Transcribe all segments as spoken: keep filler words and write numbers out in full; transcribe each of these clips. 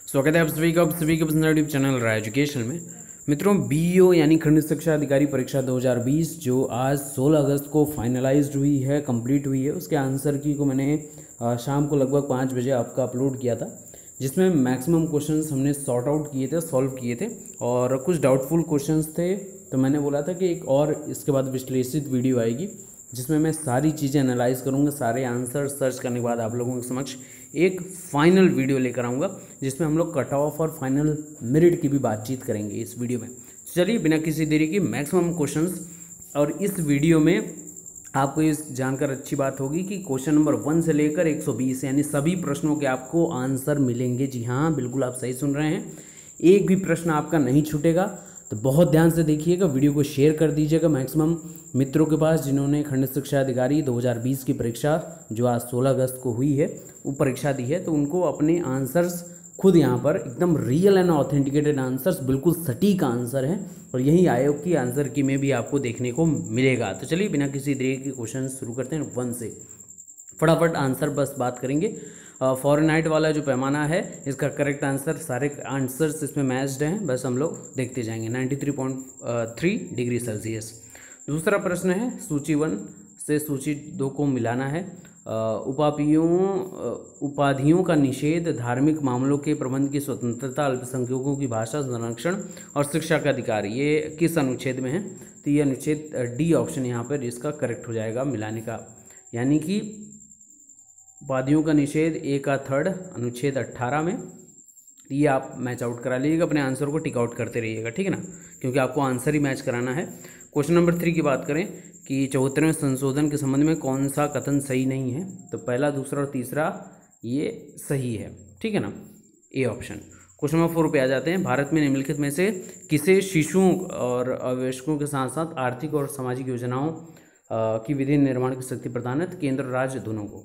स्वागत है आप सभी का आप सभी के पसंदीदा यूट्यूब चैनल रहा एजुकेशन में। मित्रों, बीईओ यानी खंड शिक्षा अधिकारी परीक्षा दो हज़ार बीस जो आज सोलह अगस्त को फाइनलाइज्ड हुई है, कंप्लीट हुई है, उसके आंसर की को मैंने शाम को लगभग पाँच बजे आपका अपलोड किया था, जिसमें मैक्सिमम क्वेश्चंस हमने सॉर्ट आउट किए थे, सॉल्व किए थे और कुछ डाउटफुल क्वेश्चंस थे। तो मैंने बोला था कि एक और इसके बाद विश्लेषित वीडियो आएगी जिसमें मैं सारी चीज़ें एनालाइज करूँगा, सारे आंसर सर्च करने के बाद आप लोगों के समक्ष एक फाइनल वीडियो लेकर आऊँगा जिसमें हम लोग कट ऑफ और फाइनल मेरिट की भी बातचीत करेंगे इस वीडियो में। चलिए बिना किसी देरी की मैक्सिमम क्वेश्चंस, और इस वीडियो में आपको ये जानकर अच्छी बात होगी कि क्वेश्चन नंबर वन से लेकर एक सौ बीस यानी सभी प्रश्नों के आपको आंसर मिलेंगे। जी हाँ, बिल्कुल आप सही सुन रहे हैं, एक भी प्रश्न आपका नहीं छूटेगा। तो बहुत ध्यान से देखिएगा, वीडियो को शेयर कर दीजिएगा मैक्सिमम मित्रों के पास जिन्होंने खंड शिक्षा अधिकारी दो हज़ार बीस की परीक्षा जो आज सोलह अगस्त को हुई है वो परीक्षा दी है, तो उनको अपने आंसर्स खुद यहाँ पर एकदम रियल एंड ऑथेंटिकेटेड आंसर्स, बिल्कुल सटीक आंसर है और यही आयोग की आंसर की में भी आपको देखने को मिलेगा। तो चलिए बिना किसी देरी के क्वेश्चन शुरू करते हैं वन से, फटाफट आंसर बस बात करेंगे। फॉरेनहाइट वाला जो पैमाना है इसका करेक्ट आंसर, सारे आंसर्स इसमें मैच्ड हैं, बस हम लोग देखते जाएंगे। तिरानवे पॉइंट थ्री डिग्री सेल्सियस। दूसरा प्रश्न है सूची वन से सूची दो को मिलाना है। उपाधियों उपाधियों का निषेध, धार्मिक मामलों के प्रबंध की स्वतंत्रता, अल्पसंख्यकों की भाषा संरक्षण और शिक्षा का अधिकार, ये किस अनुच्छेद में है? तो ये अनुच्छेद डी ऑप्शन यहाँ पर इसका करेक्ट हो जाएगा मिलाने का, यानी कि उपाधियों का निषेध ए का थर्ड अनुच्छेद अट्ठारह में। ये आप मैच आउट करा लीजिएगा, अपने आंसर को टिक आउट करते रहिएगा, ठीक है ना, क्योंकि आपको आंसर ही मैच कराना है। क्वेश्चन नंबर थ्री की बात करें कि चौहत्तरवें संशोधन के संबंध में कौन सा कथन सही नहीं है? तो पहला, दूसरा और तीसरा ये सही है, ठीक है ना, A option. Question number four पे आ जाते हैं। भारत में निम्नलिखित में से किसे शिशुओं और अवयस्कों के साथ साथ आर्थिक और सामाजिक योजनाओं की विधि निर्माण की शक्ति प्रदान है? केंद्र राज्य दोनों को।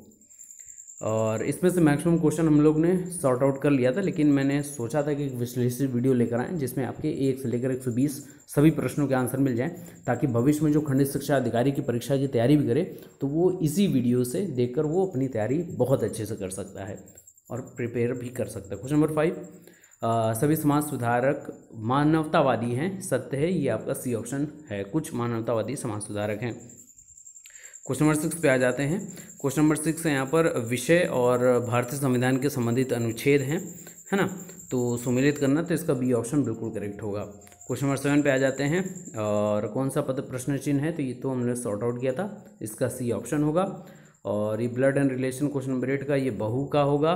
और इसमें से मैक्सिमम क्वेश्चन हम लोग ने सॉर्ट आउट कर लिया था, लेकिन मैंने सोचा था कि एक विश्लेषित वीडियो लेकर आएँ जिसमें आपके एक से लेकर एक सौ बीस सभी प्रश्नों के आंसर मिल जाएं, ताकि भविष्य में जो खंड शिक्षा अधिकारी की परीक्षा की तैयारी भी करे तो वो इसी वीडियो से देखकर वो अपनी तैयारी बहुत अच्छे से कर सकता है और प्रिपेयर भी कर सकता है। क्वेश्चन नंबर फाइव, सभी समाज सुधारक मानवतावादी हैं, सत्य है? ये आपका सी ऑप्शन है, कुछ मानवतावादी समाज सुधारक हैं। क्वेश्चन नंबर सिक्स पे आ जाते हैं। क्वेश्चन नंबर सिक्स है यहाँ पर विषय और भारतीय संविधान के संबंधित अनुच्छेद हैं, है ना, तो सुमेलित करना, तो इसका बी ऑप्शन बिल्कुल करेक्ट होगा। क्वेश्चन नंबर सेवन पे आ जाते हैं, और कौन सा पद प्रश्न चिन्ह है? तो ये तो हमने सॉर्ट आउट किया था, इसका सी ऑप्शन होगा। और ये blood and relation question number eight का ये बहू का होगा,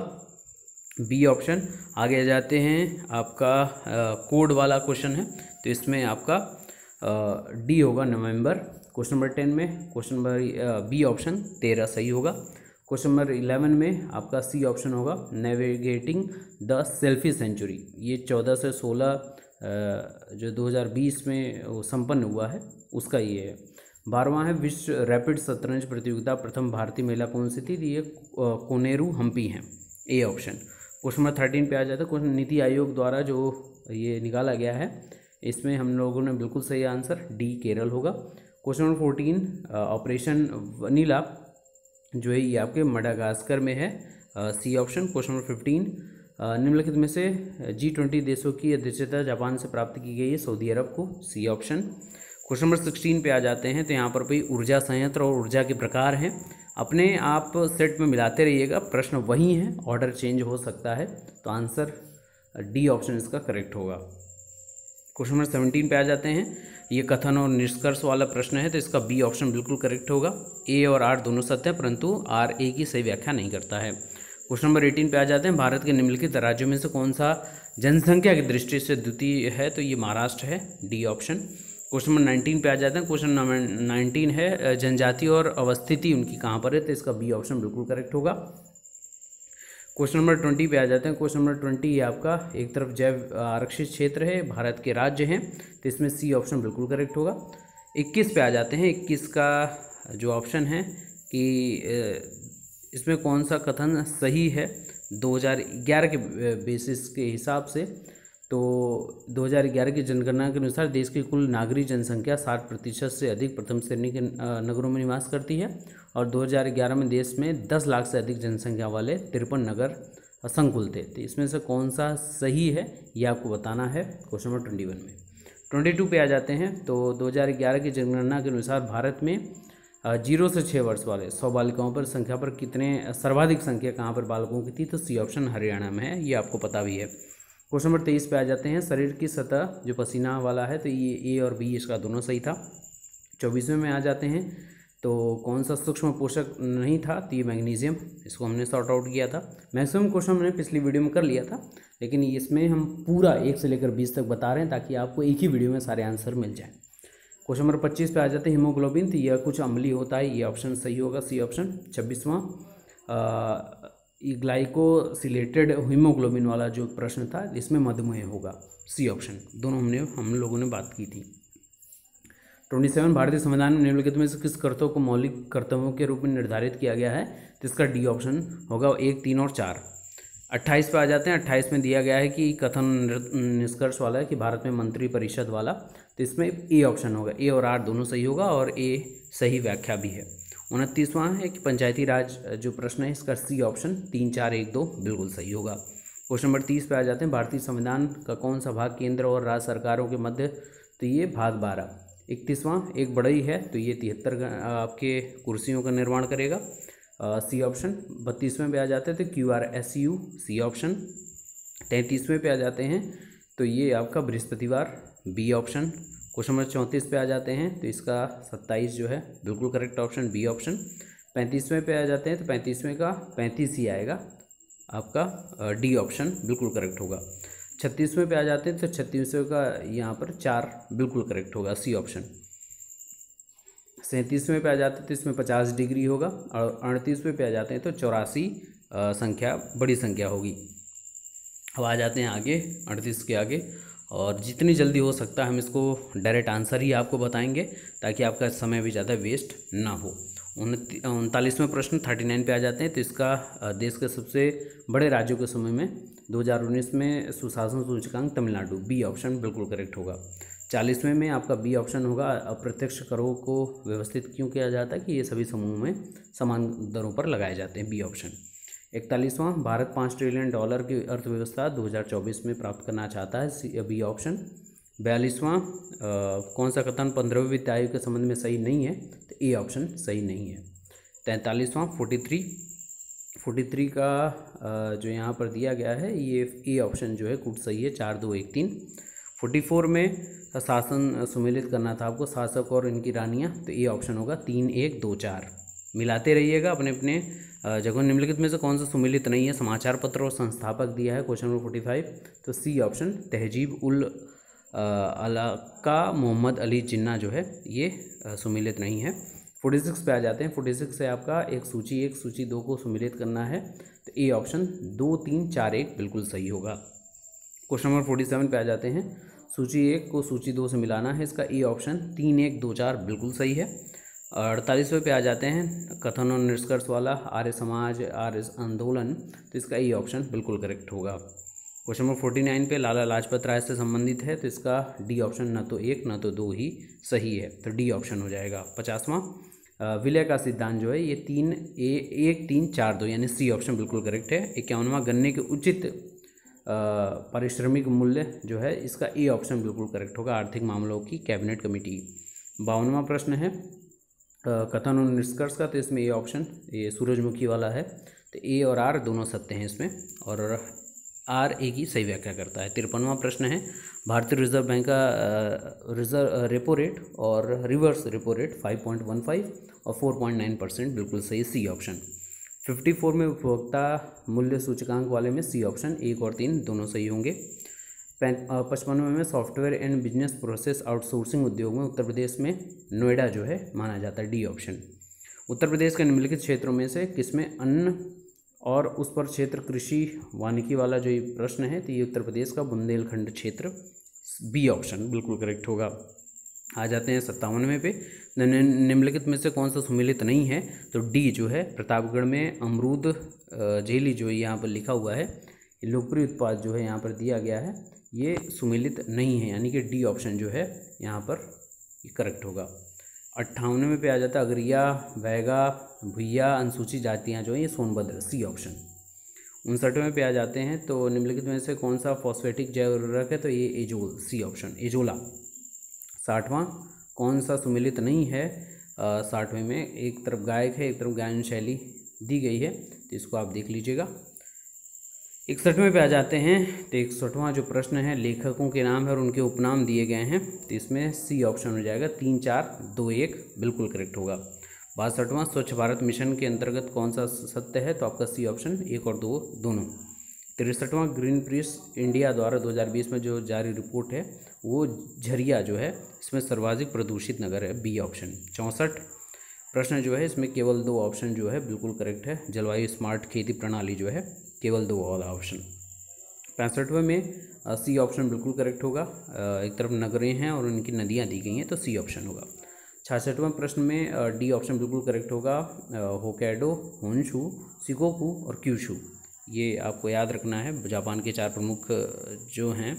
बी ऑप्शन। आगे आ जाते हैं, आपका कोड वाला क्वेश्चन है तो इसमें आपका डी होगा, नवंबर। क्वेश्चन नंबर टेन में क्वेश्चन नंबर बी ऑप्शन तेरह सही होगा। क्वेश्चन नंबर इलेवन में आपका सी ऑप्शन होगा, नेविगेटिंग द सेल्फी सेंचुरी, ये चौदह से सोलह जो दो हज़ार बीस में संपन्न हुआ है उसका ये है। बारहवां है विश्व रैपिड शतरंज प्रतियोगिता, प्रथम भारतीय महिला कौन सी थी? ये कोनेरू हम्पी हैं, A option. Question number thirteen पे आ जाता है, क्वेश्चन नीति आयोग द्वारा जो ये निकाला गया है इसमें हम लोगों ने बिल्कुल सही आंसर डी केरल होगा। Question number fourteen, operation vanilla जो है ये आपके मडागास्कर में है, C option. Question number fifteen, निम्नलिखित में से जी ट्वेंटी देशों की अध्यक्षता जापान से प्राप्त की गई है? सऊदी अरब को, C option. Question number sixteen पे आ जाते हैं, तो यहाँ पर कोई ऊर्जा संयंत्र और ऊर्जा के प्रकार हैं, अपने आप सेट में मिलाते रहिएगा, प्रश्न वही हैं, ऑर्डर चेंज हो सकता है, तो आंसर डी ऑप्शन इसका करेक्ट होगा। क्वेश्चन नंबर सेवनटीन पे आ जाते हैं, ये कथन और निष्कर्ष वाला प्रश्न है तो इसका बी ऑप्शन बिल्कुल करेक्ट होगा। ए और आर दोनों सत्य है, परंतु आर ए की सही व्याख्या नहीं करता है। क्वेश्चन नंबर एटीन पे आ जाते हैं, भारत के निम्नलिखित राज्यों में से कौन सा जनसंख्या की दृष्टि से द्वितीय है? तो ये महाराष्ट्र है, D option. Question number nineteen पे आ जाते हैं, क्वेश्चन नंबर नाइनटीन है जनजाति और अवस्थिति उनकी कहाँ पर है? तो इसका बी ऑप्शन बिल्कुल करेक्ट होगा। क्वेश्चन नंबर ट्वेंटी पे आ जाते हैं, क्वेश्चन नंबर ट्वेंटी ये आपका एक तरफ जैव आरक्षित क्षेत्र है, भारत के राज्य हैं, तो इसमें सी ऑप्शन बिल्कुल करेक्ट होगा। इक्कीस पे आ जाते हैं, इक्कीस का जो ऑप्शन है कि इसमें कौन सा कथन सही है दो हज़ार ग्यारह के बेसिस के हिसाब से? तो दो हज़ार ग्यारह की जनगणना के अनुसार देश की कुल नागरिक जनसंख्या साठ प्रतिशत से अधिक प्रथम श्रेणी के नगरों में निवास करती है और दो हज़ार ग्यारह में देश में दस लाख से अधिक जनसंख्या वाले तिरपन नगर संकुल थे। तो इसमें से कौन सा सही है ये आपको बताना है क्वेश्चन नंबर ट्वेंटी वन में। ट्वेंटी टू पे आ जाते हैं। तो दो हज़ार ग्यारह की जनगणना के अनुसार भारत में जीरो से छः वर्ष वाले सौ बालिकाओं पर संख्या पर कितने सर्वाधिक संख्या कहाँ पर बालकों की थी? तो सी ऑप्शन हरियाणा में है, ये आपको पता भी है। क्वेश्चन नंबर तेईस पे आ जाते हैं। शरीर की सतह जो पसीना वाला है तो ये ए और बी इसका दोनों सही था। चौबीसवें में आ जाते हैं। तो कौन सा सूक्ष्म पोषक नहीं था? तो ये मैग्नीशियम, इसको हमने सॉर्ट आउट किया था। मैक्सिमम क्वेश्चन हमने पिछली वीडियो में कर लिया था, लेकिन इसमें हम पूरा एक से लेकर बीस तक बता रहे हैं ताकि आपको एक ही वीडियो में सारे आंसर मिल जाएँ। क्वेश्चन नंबर पच्चीस पे आ जाते हैं। हीमोग्लोबिन, तो यह कुछ अम्लीय होता है, ये ऑप्शन सही होगा, सी ऑप्शन। छब्बीसवां ग्लाइकोसिलेटेड हीमोग्लोबिन वाला जो प्रश्न था इसमें मधुमेह होगा, सी ऑप्शन। दोनों हमने हम लोगों ने बात की थी। ट्वेंटी सेवन भारतीय संविधान में निम्नलिखित में से किस कर्तव्यों को मौलिक कर्तव्यों के रूप में निर्धारित किया गया है? तो इसका डी ऑप्शन होगा, एक, तीन और चार। अट्ठाईस पे आ जाते हैं। अट्ठाईस में दिया गया है कि कथन निष्कर्ष वाला है कि भारत में मंत्री परिषद वाला, तो इसमें ए ऑप्शन होगा, ए और आर दोनों सही होगा और ए सही व्याख्या भी है। उनतीसवां है कि पंचायती राज जो प्रश्न है इसका सी ऑप्शन, तीन, चार, एक, दो बिल्कुल सही होगा। क्वेश्चन नंबर तीस पे आ जाते हैं। भारतीय संविधान का कौन सा भाग केंद्र और राज्य सरकारों के मध्य? तो ये भाग बारह। इकतीसवां एक बढ़ई है, तो ये तिहत्तर आपके कुर्सियों का निर्माण करेगा, सी ऑप्शन। बत्तीसवें पे आ जाते हैं तो Q R S U, C option. तैंतीसवें पे आ जाते हैं तो ये आपका बृहस्पतिवार, बी ऑप्शन। क्वेश्चन नंबर चौंतीस पे आ जाते हैं तो इसका सत्ताईस जो है बिल्कुल करेक्ट ऑप्शन, बी ऑप्शन। पैंतीसवें पे आ जाते हैं तो पैंतीसवें का पैंतीस ही आएगा आपका, डी ऑप्शन बिल्कुल करेक्ट होगा। छत्तीसवें पे आ जाते हैं तो छत्तीसवें का यहाँ पर चार बिल्कुल करेक्ट होगा, सी ऑप्शन। सैंतीसवें पे आ जाते हैं तो इसमें पचास डिग्री होगा और अड़तीसवें पे आ जाते हैं तो चौरासी संख्या बड़ी संख्या होगी। अब आ जाते हैं आगे, अड़तीस के आगे, और जितनी जल्दी हो सकता है हम इसको डायरेक्ट आंसर ही आपको बताएंगे ताकि आपका समय भी ज़्यादा वेस्ट ना हो। उनतालीसवें प्रश्न थर्टी नाइन पे आ जाते हैं तो इसका देश के सबसे बड़े राज्यों के समय में दो हज़ार उन्नीस में सुशासन सूचकांक तमिलनाडु, बी ऑप्शन बिल्कुल करेक्ट होगा। चालीसवें में आपका बी ऑप्शन होगा, अप्रत्यक्ष करों को व्यवस्थित क्यों किया जाता है? कि ये सभी समूह में समान दरों पर लगाए जाते हैं, बी ऑप्शन। इकतालीसवां भारत पाँच ट्रिलियन डॉलर की अर्थव्यवस्था दो हज़ार चौबीस में प्राप्त करना चाहता है, सी बी ऑप्शन। बयालीसवां कौन सा कथन पंद्रहवें वित्त आयोग के संबंध में सही नहीं है? तो ए ऑप्शन सही नहीं है। तैंतालीसवां फोर्टी थ्री फोर्टी थ्री का आ, जो यहाँ पर दिया गया है ये ए ऑप्शन जो है कुछ सही है, चार, दो, एक, तीन। फोर्टी फोर में शासन सुमेलित करना था आपको, शासक और इनकी रानियाँ, तो ए ऑप्शन होगा, तीन, एक, दो, चार। मिलाते रहिएगा अपने अपने जगह। निम्नलिखित में से कौन सा सुमेलित नहीं है? समाचार पत्र और संस्थापक दिया है, क्वेश्चन नंबर फोर्टी फाइव, तो सी ऑप्शन तहजीब उल अलाका मोहम्मद अली जिन्ना जो है ये सुमेलित नहीं है। फोर्टी सिक्स पे आ जाते हैं। फोर्टी सिक्स से आपका एक सूची एक सूची दो को सुमेलित करना है, तो ए ऑप्शन, दो, तीन, चार, एक बिल्कुल सही होगा। क्वेश्चन नंबर फोर्टी सेवन पे आ जाते हैं। सूची एक को सूची दो से मिलाना है, इसका ए ऑप्शन, तीन, एक, दो, चार बिल्कुल सही है। अड़तालीसवें पे आ जाते हैं, कथन और निष्कर्ष वाला, आर्य समाज, आर्य आंदोलन, तो इसका ए ऑप्शन बिल्कुल करेक्ट होगा। क्वेश्चन नंबर फोर्टी नाइन पे लाला लाजपत राय से संबंधित है, तो इसका डी ऑप्शन न तो एक न तो दो ही सही है, तो डी ऑप्शन हो जाएगा। पचासवां विलय का सिद्धांत जो है ये तीन, ए एक, तीन, चार, दो, यानी सी ऑप्शन बिल्कुल करेक्ट है। इक्यावनवां गन्ने के उचित पारिश्रमिक मूल्य जो है इसका ए ऑप्शन बिल्कुल करेक्ट होगा, आर्थिक मामलों की कैबिनेट कमेटी। बावनवां प्रश्न है कथन और निष्कर्ष का, तो इसमें ए ऑप्शन, ये सूरजमुखी वाला है, तो ए और आर दोनों सत्य हैं इसमें, और आर ए की सही व्याख्या करता है। तिरपनवां प्रश्न है भारतीय रिजर्व बैंक का रिजर्व रेपो रेट और reverse repo rate five point one five और फोर पॉइंट नाइन परसेंट बिल्कुल सही, सी ऑप्शन। फिफ्टी फोर में उपभोक्ता मूल्य सूचकांक वाले में सी ऑप्शन, एक और तीन दोनों सही होंगे। पचपनवे में software and business process outsourcing उद्योग में उत्तर प्रदेश में नोएडा जो है माना जाता है, डी ऑप्शन। उत्तर प्रदेश के निम्नलिखित क्षेत्रों में से किसमें अन्न और उस पर क्षेत्र कृषि वानिकी वाला जो ये प्रश्न है, तो ये उत्तर प्रदेश का बुंदेलखंड क्षेत्र, बी ऑप्शन बिल्कुल करेक्ट होगा। आ जाते हैं सत्तावनवे पे, निम्नलिखित में से कौन सा सुमेलित नहीं है? तो डी जो है प्रतापगढ़ में अमरूद जेली जो यहाँ पर लिखा हुआ है, लोकप्रिय उत्पाद जो है यहाँ पर दिया गया है, ये सुमेलित नहीं है, यानी कि डी ऑप्शन जो है यहाँ पर ये करेक्ट होगा। अट्ठावनवे पे आ जाता है अगरिया, बैगा, भुइया अनुसूचित जातियाँ जो हैं ये सोनभद्र, सी ऑप्शन। उनसठवें पे आ जाते हैं, तो निम्नलिखित में से कौन सा फॉस्फेटिक जैव उर्वरक है, तो ये एजोल, सी ऑप्शन एजोला। साठवां, कौन सा सुमेलित नहीं है, साठवें में एक तरफ गायक है एक तरफ गायन शैली दी गई है, तो इसको आप देख लीजिएगा। इकसठवें पे आ जाते हैं, तो इकसठवां जो प्रश्न है लेखकों के नाम है और उनके उपनाम दिए गए हैं, तो इसमें सी ऑप्शन हो जाएगा, तीन चार दो एक बिल्कुल करेक्ट होगा। बासठवां, स्वच्छ भारत मिशन के अंतर्गत कौन सा सत्य है, तो आपका सी ऑप्शन एक और दो दोनों। तिरसठवां, ग्रीन पीस इंडिया द्वारा दो हज़ार बीस में जो जारी रिपोर्ट है वो झरिया जो है इसमें सर्वाधिक प्रदूषित नगर है, बी ऑप्शन। चौंसठ प्रश्न जो है इसमें केवल दो ऑप्शन जो है बिल्कुल करेक्ट है, जलवायु स्मार्ट खेती प्रणाली जो है केवल दो वाला ऑप्शन। पैंसठवें में सी ऑप्शन बिल्कुल करेक्ट होगा, एक तरफ नगरें हैं और उनकी नदियाँ दी गई हैं, तो सी ऑप्शन होगा। छियासठवें प्रश्न में डी ऑप्शन बिल्कुल करेक्ट होगा, होकैडो, होन्शू, शिकोकू और क्यूशू, ये आपको याद रखना है, जापान के चार प्रमुख जो हैं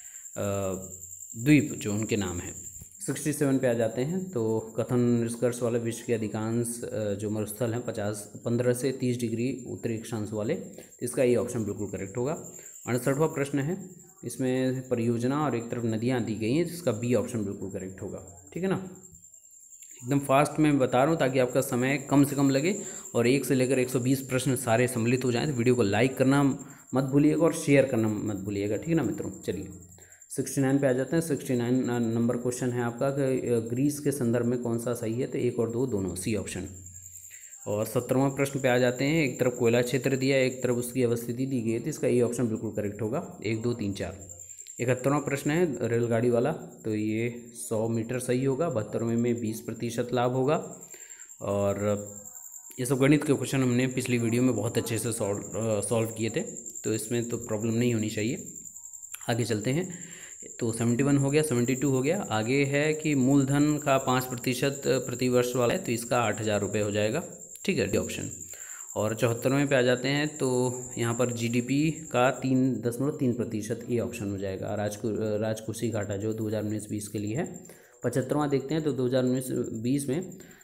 द्वीप जो उनके नाम हैं। सिक्सटी सेवन पे आ जाते हैं, तो कथन निष्कर्ष वाले विश्व के अधिकांश जो मरुस्थल हैं पचास पंद्रह से तीस डिग्री उत्तरी अक्षांश वाले, तो इसका ये ऑप्शन बिल्कुल करेक्ट होगा। अड़सठवां प्रश्न है, इसमें परियोजना और एक तरफ नदियाँ दी गई हैं, जिसका बी ऑप्शन बिल्कुल करेक्ट होगा। ठीक है ना, एकदम फास्ट में बता रहा हूँ ताकि आपका समय कम से कम लगे और एक से लेकर एक सौ बीस प्रश्न सारे सम्मिलित हो जाएं। तो वीडियो को लाइक करना मत भूलिएगा और शेयर करना मत भूलिएगा, ठीक है ना मित्रों। चलिए सिक्सटी नाइन पे आ जाते हैं। सिक्सटी नाइन नंबर क्वेश्चन है आपका कि ग्रीस के संदर्भ में कौन सा सही है, तो एक और दो दोनों, सी ऑप्शन। और सत्तरवां प्रश्न पे आ जाते हैं, एक तरफ कोयला क्षेत्र दिया है एक तरफ उसकी अवस्थिति दी गई है, तो इसका ए ऑप्शन बिल्कुल करेक्ट होगा, एक दो तीन चार। इकहत्तरवां प्रश्न है रेलगाड़ी वाला, तो ये सौ मीटर सही होगा। बहत्तरवें में बीस प्रतिशत लाभ होगा। और ये सब गणित के क्वेश्चन हमने पिछली वीडियो में बहुत अच्छे से सॉल्व सॉल्व किए थे, तो इसमें तो प्रॉब्लम नहीं होनी चाहिए। आगे चलते हैं, तो सेवेंटी वन हो गया, सेवेंटी टू हो गया। आगे है कि मूलधन का पाँच प्रतिशत प्रतिवर्ष वाला है, तो इसका आठ हज़ार रुपये हो जाएगा, ठीक है, डी ऑप्शन। और चौहत्तरवें पे आ जाते हैं, तो यहाँ पर जीडीपी का तीन दशमलव तीन प्रतिशत ये ऑप्शन हो जाएगा। राजकु राजकोषीय घाटा जो दो हज़ार उन्नीस बीस के लिए है। पचहत्तरवां देखते हैं, तो दो हज़ार उन्नीस बीस में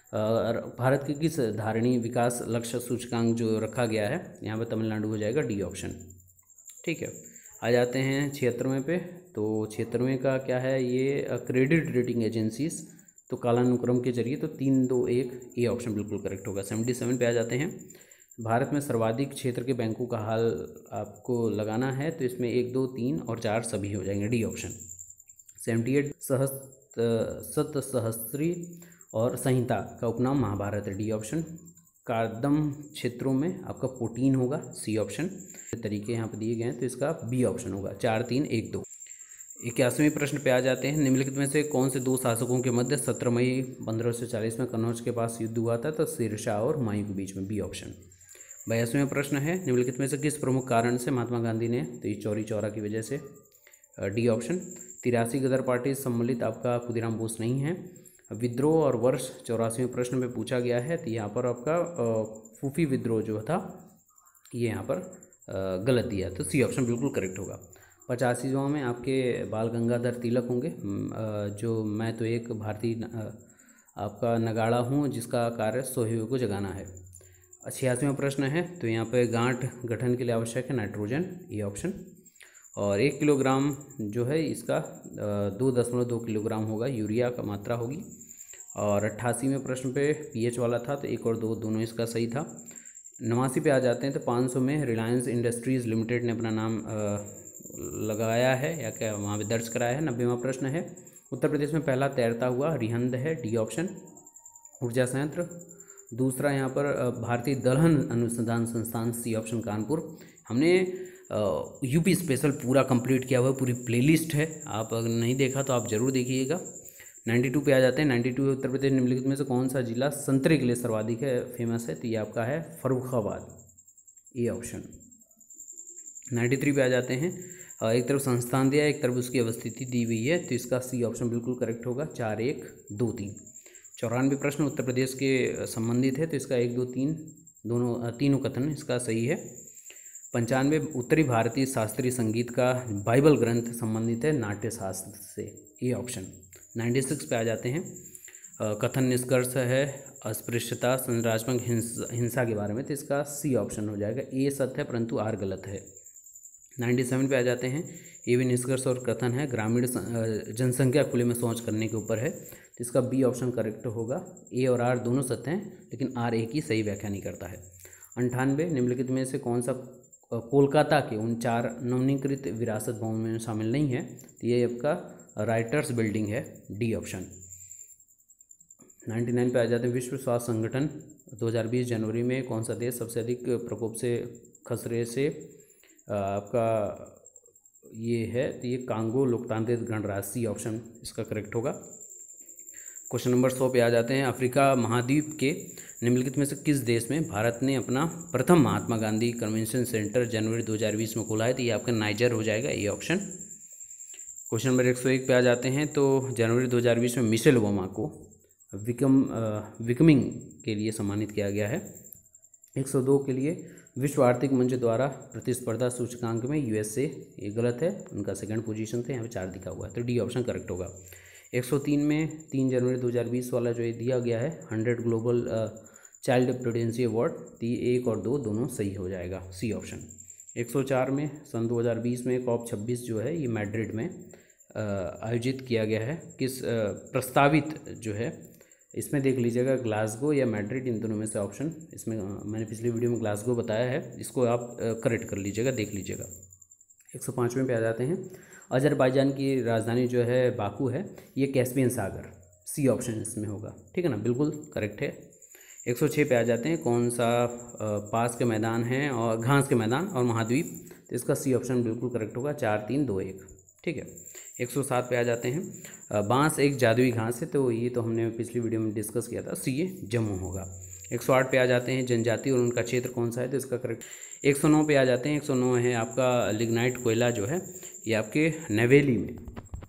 भारत के किस धारणीय विकास लक्ष्य सूचकांक जो रखा गया है, यहाँ पर तमिलनाडु हो जाएगा, डी ऑप्शन, ठीक है। आ जाते हैं छिहत्तरवें पे, तो छिहत्तरवें का क्या है, ये क्रेडिट रेटिंग एजेंसीज, तो कालानुक्रम के जरिए, तो तीन दो एक ये ऑप्शन बिल्कुल करेक्ट होगा। सेवेंटी सेवन पे आ जाते हैं, भारत में सर्वाधिक क्षेत्र के बैंकों का हाल आपको लगाना है, तो इसमें एक दो तीन और चार सभी हो जाएंगे, डी ऑप्शन। सेवेंटी एट सहस्त्र सत सहस्त्री और संहिता का उपनाम महाभारत है, डी ऑप्शन। कादम क्षेत्रों में आपका प्रोटीन होगा, सी ऑप्शन। तरीके यहाँ पर दिए गए हैं, तो इसका बी ऑप्शन होगा, चार तीन एक दो। इक्यासीवें प्रश्न पे आ जाते हैं, निम्नलिखित में से कौन से दो शासकों के मध्य सत्रह मई पंद्रह सौ चालीस में कन्नौज के पास युद्ध हुआ था, तो शेरशाह और हुमायूं के बीच में, बी ऑप्शन। बयासीवें प्रश्न है, निम्नलिखित में से किस प्रमुख कारण से महात्मा गांधी ने, तो ये चौरी चौरा की वजह से, डी ऑप्शन। तिरासी गदर पार्टी सम्मिलित आपका खुदीराम बोस नहीं है। विद्रोह और वर्ष चौरासीवें प्रश्न में पूछा गया है, तो यहाँ पर आपका फूफी विद्रोह जो था ये यहाँ पर गलत दिया, तो सी ऑप्शन बिल्कुल करेक्ट होगा। पचासीवां में आपके बाल गंगाधर तिलक होंगे, जो मैं तो एक भारतीय आपका नगाड़ा हूँ जिसका कार्य सोहे को जगाना है। छियासीवां प्रश्न है, तो यहाँ पे गांठ गठन के लिए आवश्यक है नाइट्रोजन, ये ऑप्शन। और एक किलोग्राम जो है इसका दो दशमलव दो किलोग्राम होगा, यूरिया का मात्रा होगी। और अट्ठासीवें प्रश्न पे पीएच वाला था, तो एक और दो दोनों इसका सही था। नवासी पे आ जाते हैं, तो पाँच सौ में रिलायंस इंडस्ट्रीज़ लिमिटेड ने अपना नाम आ, लगाया है या क्या वहाँ पे दर्ज कराया है। नब्बेवां प्रश्न है, उत्तर प्रदेश में पहला तैरता हुआ रिहंद है, डी ऑप्शन। ऊर्जा संयंत्र दूसरा यहाँ पर भारतीय दलहन अनुसंधान संस्थान, सी ऑप्शन कानपुर। हमने यूपी स्पेशल पूरा कंप्लीट किया हुआ है, पूरी प्लेलिस्ट है, आप अगर नहीं देखा तो आप ज़रूर देखिएगा। बानवे पे आ जाते हैं, बानवे उत्तर प्रदेश निम्नलिखित में से कौन सा जिला संतरे के लिए सर्वाधिक है फेमस है, तो ये आपका है फर्रुखाबाद, ये ऑप्शन। तिरानवे पे आ जाते हैं, एक तरफ संस्थान दिया है एक तरफ उसकी अवस्थिति दी हुई है, तो इसका सी ऑप्शन बिल्कुल करेक्ट होगा, चार एक दो तीन। चौरानवे प्रश्न उत्तर प्रदेश के संबंधित है, तो इसका एक दो तीन दोनों तीनों कथन इसका सही है। पंचानवे उत्तरी भारतीय शास्त्रीय संगीत का बाइबल ग्रंथ संबंधित है नाट्य शास्त्र से, ये ऑप्शन। छियानवे पे आ जाते हैं, कथन निष्कर्ष है अस्पृश्यता संरचनात्मक हिंसा हिंसा के बारे में, तो इसका सी ऑप्शन हो जाएगा। ए सत्य है परंतु आर गलत है। नाइन्टी सेवन पे आ जाते हैं। ये भी निष्कर्ष और कथन है ग्रामीण जनसंख्या खुले में शौच करने के ऊपर है, तो इसका बी ऑप्शन करेक्ट होगा। ए और आर दोनों सत्य हैं लेकिन आर ए की सही व्याख्या नहीं करता है। अंठानवे निम्नलिखित में से कौन सा कोलकाता के उन चार नवीनीकृत विरासत भवन में शामिल नहीं है, तो ये आपका राइटर्स बिल्डिंग है, डी ऑप्शन। निन्यानवे पे आ जाते हैं। विश्व स्वास्थ्य संगठन दो हज़ार बीस जनवरी में कौन सा देश सबसे अधिक प्रकोप से खसरे से आपका ये है, तो ये कांगो लोकतांत्रिक गणराज्य, सी ऑप्शन इसका करेक्ट होगा। क्वेश्चन नंबर सौ पे आ जाते हैं। अफ्रीका महाद्वीप के निम्नलिखित में से किस देश में भारत ने अपना प्रथम महात्मा गांधी कन्वेंशन सेंटर जनवरी दो हज़ार बीस में खोला है, तो ये आपका नाइजर हो जाएगा, ये ऑप्शन। क्वेश्चन नंबर एक सौ एक पे आ जाते हैं। तो जनवरी दो हज़ार बीस में मिशेल ओबामा को विकम विकमिंग के लिए सम्मानित किया गया है। एक सौ दो के लिए विश्व आर्थिक मंच द्वारा प्रतिस्पर्धा सूचकांक में यूएसए, ये गलत है, उनका सेकंड पोजीशन थे, यहाँ पे चार दिखा हुआ है, तो डी ऑप्शन करेक्ट होगा। एक सौ तीन में तीन जनवरी दो हज़ार बीस वाला जो ये दिया गया है hundred global child prudency award, तो ये एक और दो दोनों सही हो जाएगा, सी ऑप्शन। एक सौ चार में सन दो हज़ार बीस में कॉप छब्बीस जो है ये मैड्रिड में आयोजित किया गया है, किस प्रस्तावित जो है इसमें देख लीजिएगा ग्लासगो या मैड्रिड, इन दोनों में से ऑप्शन, इसमें मैंने पिछली वीडियो में ग्लासगो बताया है, इसको आप करेक्ट कर लीजिएगा, देख लीजिएगा। एक सौ पाँचवें पे आ जाते हैं। अजरबैजान की राजधानी जो है बाकू है, ये कैस्पियन सागर, सी ऑप्शन इसमें होगा, ठीक है ना, बिल्कुल करेक्ट है। एक सौ छः पे आ जाते हैं। कौन सा पास के मैदान है और घास के मैदान और महाद्वीप, तो इसका सी ऑप्शन बिल्कुल करेक्ट होगा, चार तीन दो एक, ठीक है। एक सौ सात पे आ जाते हैं। बांस एक जादुई घास है, तो ये तो हमने पिछली वीडियो में डिस्कस किया था, सी ये जम्मू होगा। एक सौ आठ पे आ जाते हैं। जनजाति और उनका क्षेत्र कौन सा है, तो इसका करेक्ट। एक सौ नौ पे आ जाते हैं। एक सौ नौ है आपका लिग्नाइट कोयला जो है ये आपके नवेली में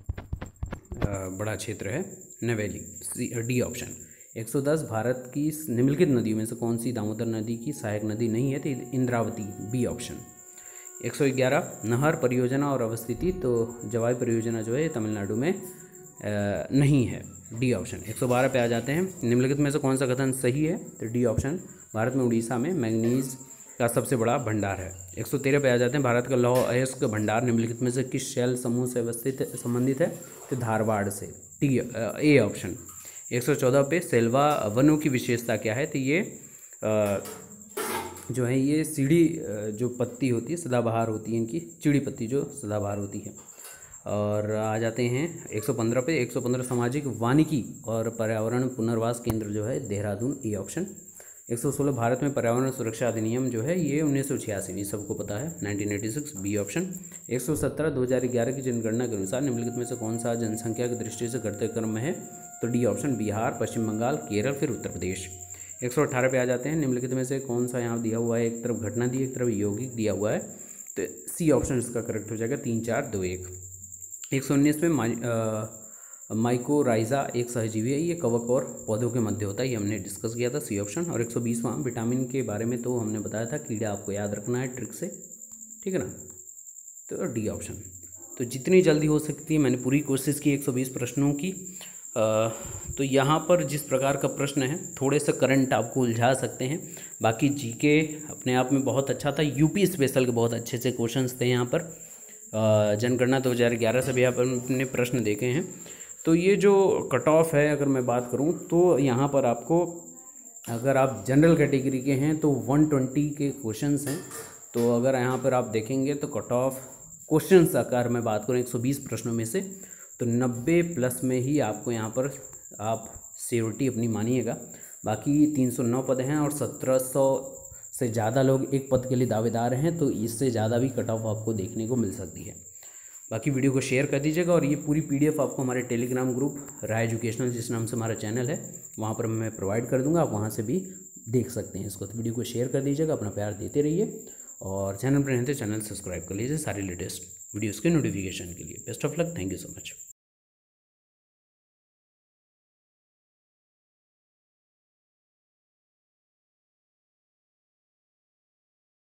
बड़ा क्षेत्र है, नवेली, सी डी ऑप्शन। एक सौ दस भारत की निम्नलिखित नदियों में से कौन सी दामोदर नदी की सहायक नदी नहीं है, तो इंद्रावती, बी ऑप्शन। एक सौ ग्यारह नहर परियोजना और अवस्थिति, तो जवाई परियोजना जो है तमिलनाडु में आ, नहीं है, डी ऑप्शन। एक सौ बारह पे आ जाते हैं। निम्नलिखित में से कौन सा कथन सही है, तो डी ऑप्शन। भारत में उड़ीसा में मैंगनीज का सबसे बड़ा भंडार है। एक सौ तेरह पे आ जाते हैं। भारत का लौह अयस्क भंडार निम्नलिखित में से किस शैल समूह से अवस्थित संबंधित है, तो धारवाड़ से, टी ए ऑप्शन। एक सौ चौदह पे सेल्वा वनों की विशेषता क्या है, तो ये आ, जो है ये सीढ़ी जो पत्ती होती है सदाबहार होती है, इनकी चिड़ी पत्ती जो सदाबहार होती है। और आ जाते हैं एक सौ पंद्रह पे। एक सौ पंद्रह सामाजिक वानिकी और पर्यावरण पुनर्वास केंद्र जो है देहरादून, ए ऑप्शन। एक सौ सोलह भारत में पर्यावरण सुरक्षा अधिनियम जो है ये उन्नीस सौ छियासी में, सबको पता है, nineteen eighty six, B option. एक सौ सत्रह दो हज़ार ग्यारह की जनगणना के अनुसार निम्नलिखित में से कौन सा जनसंख्या की दृष्टि से घटते क्रम में है, तो डी ऑप्शन। बिहार, पश्चिम बंगाल, केरल, फिर उत्तर प्रदेश। एक सौ अठारह पे आ जाते हैं। निम्नलिखित में से कौन सा यहाँ दिया हुआ है, एक तरफ घटना दी एक तरफ यौगिक दिया हुआ है, तो सी ऑप्शन इसका करेक्ट हो जाएगा, तीन चार दो एक। एक सौ उन्नीस में माइ माइकोराइजा एक सहजीवी है, ये कवक और पौधों के मध्य होता है, ये हमने डिस्कस किया था, सी ऑप्शन। और एक सौ बीसवां विटामिन के बारे में तो हमने बताया था, कीड़ा आपको याद रखना है ट्रिक से, ठीक है ना, तो डी ऑप्शन। तो जितनी जल्दी हो सकती है मैंने पूरी कोशिश की एक सौ बीस प्रश्नों की। आ, तो यहाँ पर जिस प्रकार का प्रश्न है थोड़े से करंट आपको उलझा सकते हैं, बाकी जीके अपने आप में बहुत अच्छा था। यूपी स्पेशल के बहुत अच्छे से क्वेश्चंस थे यहाँ पर। जनगणना दो हज़ार ग्यारह से भी आप अपने प्रश्न देखे हैं। तो ये जो कट ऑफ है अगर मैं बात करूँ तो यहाँ पर आपको, अगर आप जनरल कैटेगरी के हैं तो एक सौ बीस के क्वेश्चंस हैं। तो अगर यहाँ पर आप देखेंगे तो कट ऑफ क्वेश्चंस अगर मैं बात करूँ एक सौ बीस प्रश्नों में से तो नब्बे प्लस में ही आपको यहाँ पर आप सियोरिटी अपनी मानिएगा। बाकी तीन सौ नौ पद हैं और सत्रह सौ से ज़्यादा लोग एक पद के लिए दावेदार हैं, तो इससे ज़्यादा भी कट ऑफ आपको देखने को मिल सकती है। बाकी वीडियो को शेयर कर दीजिएगा और ये पूरी पीडीएफ आपको हमारे टेलीग्राम ग्रुप राय एजुकेशनल जिस नाम से हमारा चैनल है वहाँ पर मैं प्रोवाइड कर दूँगा, आप वहाँ से भी देख सकते हैं इसको। तो वीडियो को शेयर कर दीजिएगा, अपना प्यार देते रहिए और चैनल पर रहते चैनल सब्सक्राइब कर लीजिए सारी लेटेस्ट वीडियोज़ के नोटिफिकेशन के लिए। Best of luck, thank you so much.